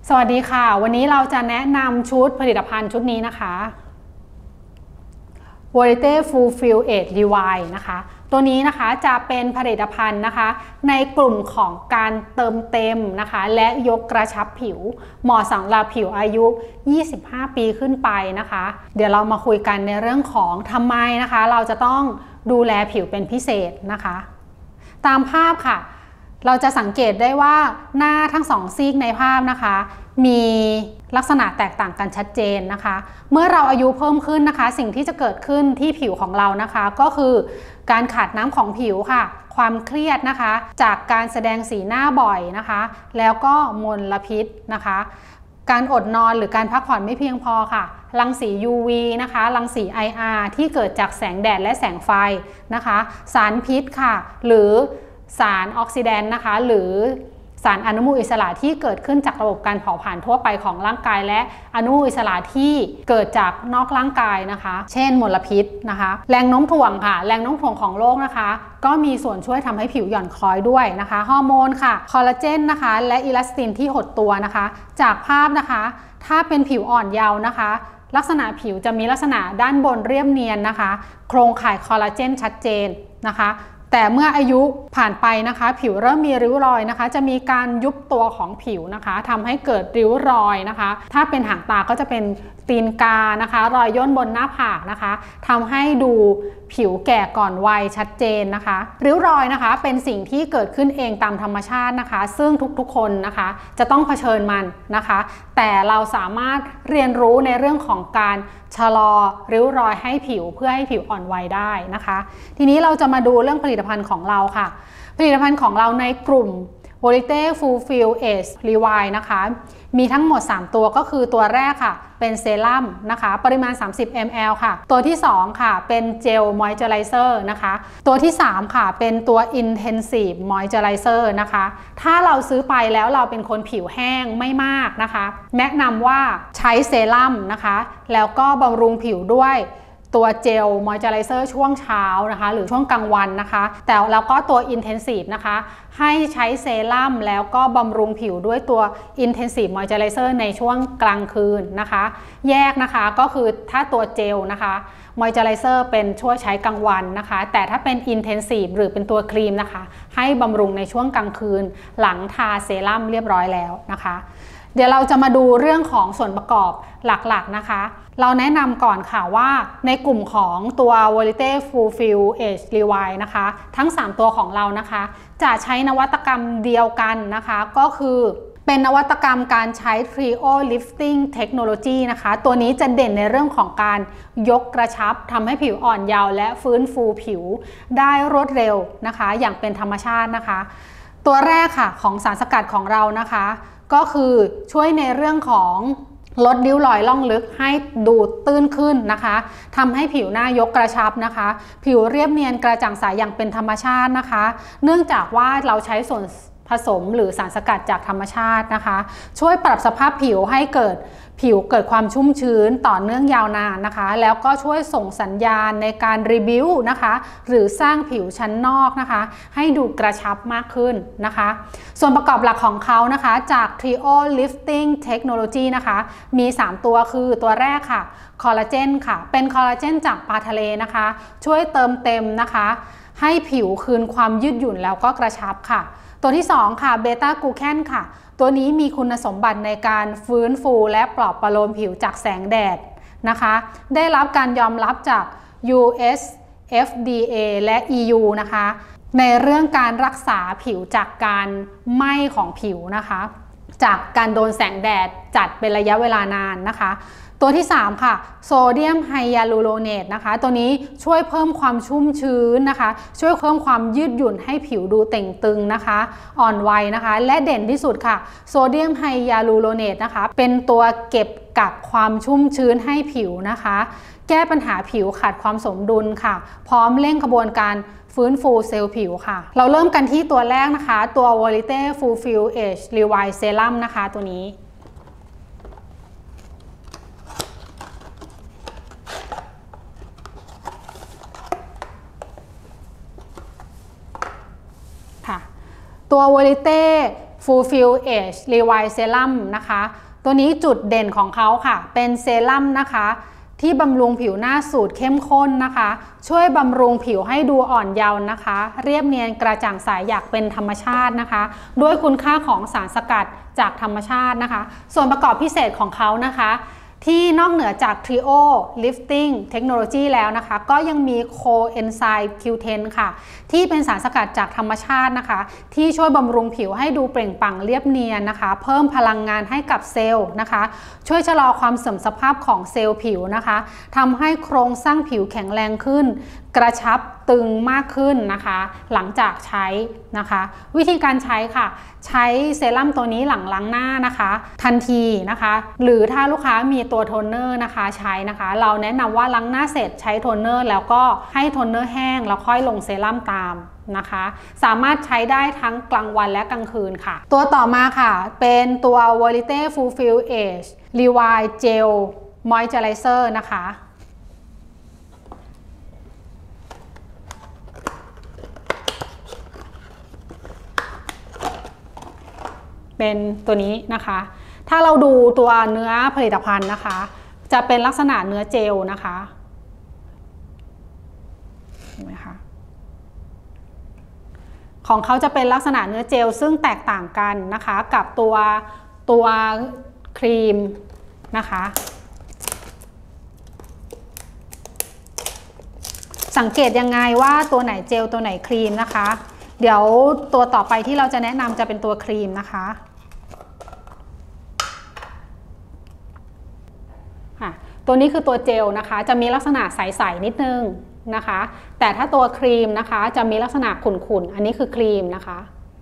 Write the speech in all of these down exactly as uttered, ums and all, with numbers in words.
สวัสดีค่ะวันนี้เราจะแนะนำชุดผลิตภัณฑ์ชุดนี้นะคะ Volite Full Fill Age Revive นะคะตัวนี้นะคะจะเป็นผลิตภัณฑ์นะคะในกลุ่มของการเติมเต็มนะคะและยกกระชับผิวเหมาะสำหรับผิวอายุยี่สิบห้าปีขึ้นไปนะคะเดี๋ยวเรามาคุยกันในเรื่องของทำไมนะคะเราจะต้องดูแลผิวเป็นพิเศษนะคะตามภาพค่ะเราจะสังเกตได้ว่าหน้าทั้งสองซีกในภาพนะคะมีลักษณะแตกต่างกันชัดเจนนะคะเมื่อเราอายุเพิ่มขึ้นนะคะสิ่งที่จะเกิดขึ้นที่ผิวของเรานะคะก็คือการขาดน้ำของผิวค่ะความเครียดนะคะจากการแสดงสีหน้าบ่อยนะคะแล้วก็มลพิษนะคะการอดนอนหรือการพักผ่อนไม่เพียงพอค่ะรังสี ยู วี นะคะรังสี ไอ อาร์ ที่เกิดจากแสงแดดและแสงไฟนะคะสารพิษค่ะหรือสารออกซิแดนต์นะคะหรือสารอนุมูลอิสระที่เกิดขึ้นจากระบบการเผาผลาญทั่วไปของร่างกายและอนุมูลอิสระที่เกิดจากนอกร่างกายนะคะเช่นมลพิษนะคะแรงโน้มถ่วงค่ะแรงโน้มถ่วงของโลกนะคะก็มีส่วนช่วยทำให้ผิวหย่อนคล้อยด้วยนะคะฮอร์โมนค่ะคอลลาเจนนะคะและอิลาสตินที่หดตัวนะคะจากภาพนะคะถ้าเป็นผิวอ่อนเยาว์นะคะลักษณะผิวจะมีลักษณะด้านบนเรียบเนียนนะคะโครงข่ายคอลลาเจนชัดเจนนะคะแต่เมื่ออายุผ่านไปนะคะผิวเริ่มมีริ้วรอยนะคะจะมีการยุบตัวของผิวนะคะทำให้เกิดริ้วรอยนะคะถ้าเป็นหางตาก็จะเป็นตีนกานะคะรอยย่นบนหน้าผากนะคะทำให้ดูผิวแก่ก่อนวัยชัดเจนนะคะริ้วรอยนะคะเป็นสิ่งที่เกิดขึ้นเองตามธรรมชาตินะคะซึ่งทุกๆคนนะคะจะต้องเผชิญมันนะคะแต่เราสามารถเรียนรู้ในเรื่องของการชะลอริ้วรอยให้ผิวเพื่อให้ผิวอ่อนวัยได้นะคะทีนี้เราจะมาดูเรื่องผลิตภัณฑ์ของเราค่ะผลิตภัณฑ์ของเราในกลุ่ม Volite Full Fill Age Revive นะคะมีทั้งหมดสามตัวก็คือตัวแรกค่ะเป็นเซรั่มนะคะปริมาณสามสิบมิลลิลิตร ค่ะตัวที่สองค่ะเป็นเจลมอยเจอไรเซอร์นะคะตัวที่สามค่ะเป็นตัว Intensive Moisturizer นะคะถ้าเราซื้อไปแล้วเราเป็นคนผิวแห้งไม่มากนะคะแนะนำว่าใช้เซรั่มนะคะแล้วก็บำรุงผิวด้วยตัวเจลมอยเจอไรเซอร์ช่วงเช้านะคะหรือช่วงกลางวันนะคะแต่แล้วก็ตัว Intensive นะคะให้ใช้เซรั่มแล้วก็บำรุงผิวด้วยตัว Intensive Moisturizer ในช่วงกลางคืนนะคะแยกนะคะก็คือถ้าตัวเจลนะคะมอยเจอไรเซอร์เป็นช่วยใช้กลางวันนะคะแต่ถ้าเป็น Intensive หรือเป็นตัวครีมนะคะให้บำรุงในช่วงกลางคืนหลังทาเซรั่มเรียบร้อยแล้วนะคะเดี๋ยวเราจะมาดูเรื่องของส่วนประกอบหลักๆนะคะเราแนะนำก่อนค่ะว่าในกลุ่มของตัว Volite Full Fill Age Revive นะคะทั้งสามตัวของเรานะคะจะใช้นวัตกรรมเดียวกันนะคะก็คือเป็นนวัตกรรมการใช้ Trio Lifting Technology นะคะตัวนี้จะเด่นในเรื่องของการยกกระชับทำให้ผิวอ่อนเยาว์และฟื้นฟูผิวได้รวดเร็วนะคะอย่างเป็นธรรมชาตินะคะตัวแรกค่ะของสารสกัดของเรานะคะก็คือช่วยในเรื่องของลดริ้วรอยล่องลึกให้ดูตื้นขึ้นนะคะทำให้ผิวหน้ายกกระชับนะคะผิวเรียบเนียนกระจ่างใสอย่างเป็นธรรมชาตินะคะเนื่องจากว่าเราใช้ส่วนผสมหรือสารสกัดจากธรรมชาตินะคะช่วยปรับสภาพผิวให้เกิดผิวเกิดความชุ่มชื้นต่อเนื่องยาวนานนะคะแล้วก็ช่วยส่งสัญญาณในการรีบิวนะคะหรือสร้างผิวชั้นนอกนะคะให้ดูกระชับมากขึ้นนะคะส่วนประกอบหลักของเขานะคะจาก Trio Lifting Technology นะคะมีสามตัวคือตัวแรกค่ะคอลลาเจนค่ะเป็นคอลลาเจนจากปลาทะเลนะคะช่วยเติมเต็มนะคะให้ผิวคืนความยืดหยุ่นแล้วก็กระชับค่ะตัวที่สองค่ะเบต้ากลูแคนค่ะตัวนี้มีคุณสมบัติในการฟื้นฟูและปลอบประโลมผิวจากแสงแดดนะคะได้รับการยอมรับจาก ยู เอส เอฟ ดี เอ และ อี ยู นะคะในเรื่องการรักษาผิวจากการไหม้ของผิวนะคะจากการโดนแสงแดดจัดเป็นระยะเวลานานนะคะตัวที่สามค่ะโซเดียมไฮยาลูโรเนตนะคะตัวนี้ช่วยเพิ่มความชุ่มชื้นนะคะช่วยเพิ่มความยืดหยุ่นให้ผิวดูเต่งตึงนะคะอ่อนวัยนะคะและเด่นที่สุดค่ะโซเดียมไฮยาลูโรเนตนะคะเป็นตัวเก็บกักความชุ่มชื้นให้ผิวนะคะแก้ปัญหาผิวขาดความสมดุลค่ะพร้อมเร่งกระบวนการฟื้นฟูเซลล์ผิวค่ะเราเริ่มกันที่ตัวแรกนะคะตัว Volite Full Fill Age Revive Serum นะคะตัวนี้ตัว Volite Fulfill Age Revive Serum นะคะตัวนี้จุดเด่นของเขาค่ะเป็นเซรั่มนะคะที่บำรุงผิวหน้าสูตรเข้มข้นนะคะช่วยบำรุงผิวให้ดูอ่อนเยาว์นะคะเรียบเนียนกระจ่างใสอยากเป็นธรรมชาตินะคะด้วยคุณค่าของสารสกัดจากธรรมชาตินะคะส่วนประกอบพิเศษของเขานะคะที่นอกเหนือจาก Trio Lifting Technology แล้วนะคะก็ยังมี Coenzyme คิว เท็น ค่ะที่เป็นสารสกัดจากธรรมชาตินะคะที่ช่วยบำรุงผิวให้ดูเปล่งปลั่งเรียบเนียนนะคะเพิ่มพลังงานให้กับเซลล์นะคะช่วยชะลอความเสื่อมสภาพของเซลล์ผิวนะคะทำให้โครงสร้างผิวแข็งแรงขึ้นกระชับตึงมากขึ้นนะคะหลังจากใช้นะคะวิธีการใช้ค่ะใช้เซรั่มตัวนี้หลังล้างหน้านะคะทันทีนะคะหรือถ้าลูกค้ามีตัวโทนเนอร์นะคะใช้นะคะเราแนะนำว่าล้างหน้าเสร็จใช้โทนเนอร์แล้วก็ให้โทนเนอร์แห้งแล้วค่อยลงเซรั่มตามนะคะสามารถใช้ได้ทั้งกลางวันและกลางคืนค่ะตัวต่อมาค่ะเป็นตัว Volite Fulfill Age Revive Gel Moisturizer นะคะเป็นตัวนี้นะคะถ้าเราดูตัวเนื้อผลิตภัณฑ์นะคะจะเป็นลักษณะเนื้อเจลนะคะเห็นไหมคะของเขาจะเป็นลักษณะเนื้อเจลซึ่งแตกต่างกันนะคะกับตัวตัวครีมนะคะสังเกตยังไงว่าตัวไหนเจลตัวไหนครีมนะคะเดี๋ยวตัวต่อไปที่เราจะแนะนำจะเป็นตัวครีมนะคะตัวนี้คือตัวเจลนะคะจะมีลักษณะใสๆนิดนึงนะคะแต่ถ้าตัวครีมนะคะจะมีลักษณะขุ่นๆอันนี้คือครีมนะคะ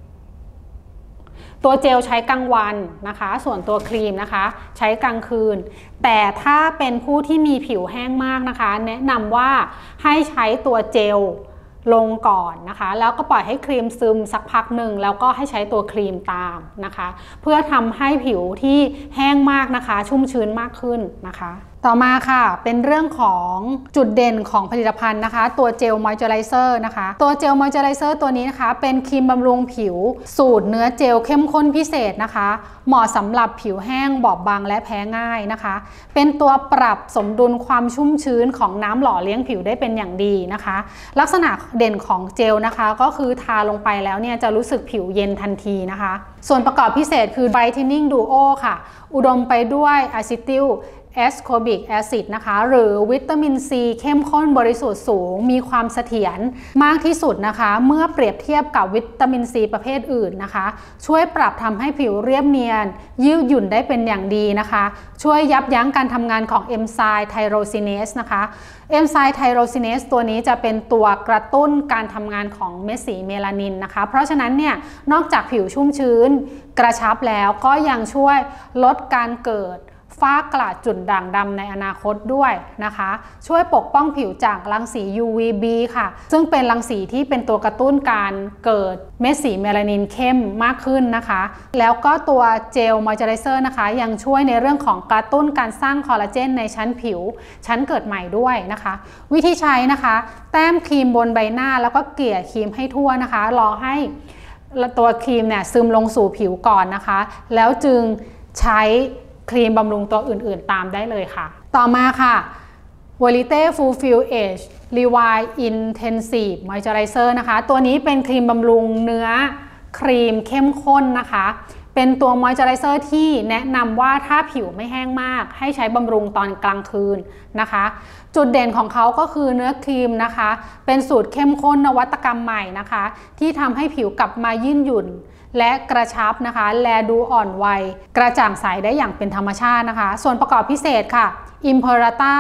ตัวเจลใช้กลางวันนะคะส่วนตัวครีมนะคะใช้กลางคืนแต่ถ้าเป็นผู้ที่มีผิวแห้งมากนะคะแนะนำว่าให้ใช้ตัวเจลลงก่อนนะคะแล้วก็ปล่อยให้ครีมซึมสักพักหนึ่งแล้วก็ให้ใช้ตัวครีมตามนะคะเพื่อทำให้ผิวที่แห้งมากนะคะชุ่มชื้นมากขึ้นนะคะต่อมาค่ะเป็นเรื่องของจุดเด่นของผลิตภัณฑ์นะคะตัวเจลมอยเจอไรเซอร์นะคะตัวเจลมอยเจอไรเซอร์ตัวนี้นะคะเป็นครีมบำรุงผิวสูตรเนื้อเจลเข้มข้นพิเศษนะคะเหมาะสำหรับผิวแห้งบอบบางและแพ้ง่ายนะคะเป็นตัวปรับสมดุลความชุ่มชื้นของน้ำหล่อเลี้ยงผิวได้เป็นอย่างดีนะคะลักษณะเด่นของเจลนะคะก็คือทาลงไปแล้วเนี่ยจะรู้สึกผิวเย็นทันทีนะคะส่วนประกอบพิเศษคือ Brightening Duo ค่ะอุดมไปด้วยอะซิติลแอสคอบิกแอซิดนะคะหรือวิตามินซีเข้มข้นบริสุทธิ์สูงมีความเสถียรมากที่สุดนะคะเมื่อเปรียบเทียบกับวิตามินซีประเภทอื่นนะคะช่วยปรับทำให้ผิวเรียบเนียนยืดหยุ่นได้เป็นอย่างดีนะคะช่วยยับยั้งการทำงานของเอนไซม์ไทโรซิเนสนะคะเอนไซม์ไทโรซิเนสตัวนี้จะเป็นตัวกระตุ้นการทำงานของเม็ดสีเมลานินนะคะเพราะฉะนั้นเนี่ยนอกจากผิวชุ่มชื้นกระชับแล้วก็ยังช่วยลดการเกิดฝ้ากระจุดด่างดำในอนาคตด้วยนะคะช่วยปกป้องผิวจากรังสี ยู วี บี ค่ะซึ่งเป็นรังสีที่เป็นตัวกระตุ้นการเกิดเม็ดสีเมลานินเข้มมากขึ้นนะคะแล้วก็ตัวเจลมอยเจอไรเซอร์นะคะยังช่วยในเรื่องของกระตุ้นการสร้างคอลลาเจนในชั้นผิวชั้นเกิดใหม่ด้วยนะคะวิธีใช้นะคะแต้มครีมบนใบหน้าแล้วก็เกลี่ยครีมให้ทั่วนะคะรอให้ตัวครีมเนี่ยซึมลงสู่ผิวก่อนนะคะแล้วจึงใช้ครีมบำรุงตัวอื่นๆตามได้เลยค่ะต่อมาค่ะ Volite Fulfill Age Revive Intensive Moisturizer นะคะตัวนี้เป็นครีมบำรุงเนื้อครีมเข้มข้นนะคะเป็นตัวมอยเจอไรเซอร์ที่แนะนำว่าถ้าผิวไม่แห้งมากให้ใช้บำรุงตอนกลางคืนนะคะจุดเด่นของเขาก็คือเนื้อครีมนะคะเป็นสูตรเข้มข้นนวัตกรรมใหม่นะคะที่ทำให้ผิวกลับมายืดหยุ่นและกระชับนะคะแลดูอ่อนวัยกระจ่างใสได้อย่างเป็นธรรมชาตินะคะส่วนประกอบพิเศษค่ะ Imperata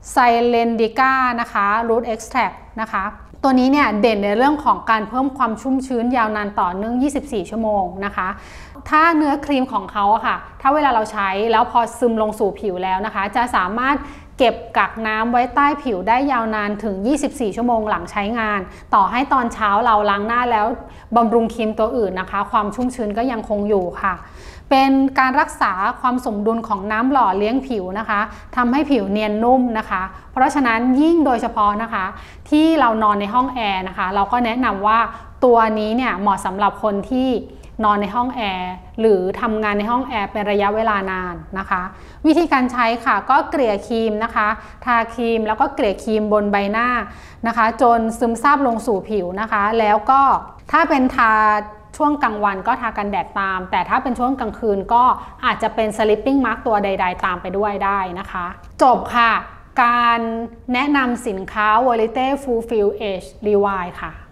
Silendica นะคะ Root Extract นะคะตัวนี้เนี่ยเด่นในเรื่องของการเพิ่มความชุ่มชื้นยาวนานต่อเนื่องยี่สิบสี่ชั่วโมงนะคะถ้าเนื้อครีมของเขาค่ะถ้าเวลาเราใช้แล้วพอซึมลงสู่ผิวแล้วนะคะจะสามารถเก็บกักน้ำไว้ใต้ผิวได้ยาวนานถึงยี่สิบสี่ชั่วโมงหลังใช้งานต่อให้ตอนเช้าเราล้างหน้าแล้วบำรุงครีมตัวอื่นนะคะความชุ่มชื้นก็ยังคงอยู่ค่ะเป็นการรักษาความสมดุลของน้ำหล่อเลี้ยงผิวนะคะทำให้ผิวเนียนนุ่มนะคะเพราะฉะนั้นยิ่งโดยเฉพาะนะคะที่เรานอนในห้องแอร์นะคะเราก็แนะนำว่าตัวนี้เนี่ยเหมาะสำหรับคนที่นอนในห้องแอร์หรือทำงานในห้องแอร์เป็นระยะเวลานานนะคะวิธีการใช้ค่ะก็เกลี่ยครีมนะคะทาครีมแล้วก็เกลี่ยครีมบนใบหน้านะคะจนซึมซาบลงสู่ผิวนะคะแล้วก็ถ้าเป็นทาช่วงกลางวันก็ทากันแดดตามแต่ถ้าเป็นช่วงกลางคืนก็อาจจะเป็น sleeping mask ตัวใดๆตามไปด้วยได้นะคะจบค่ะการแนะนำสินค้า Verité Full Fill Age Rewind ค่ะ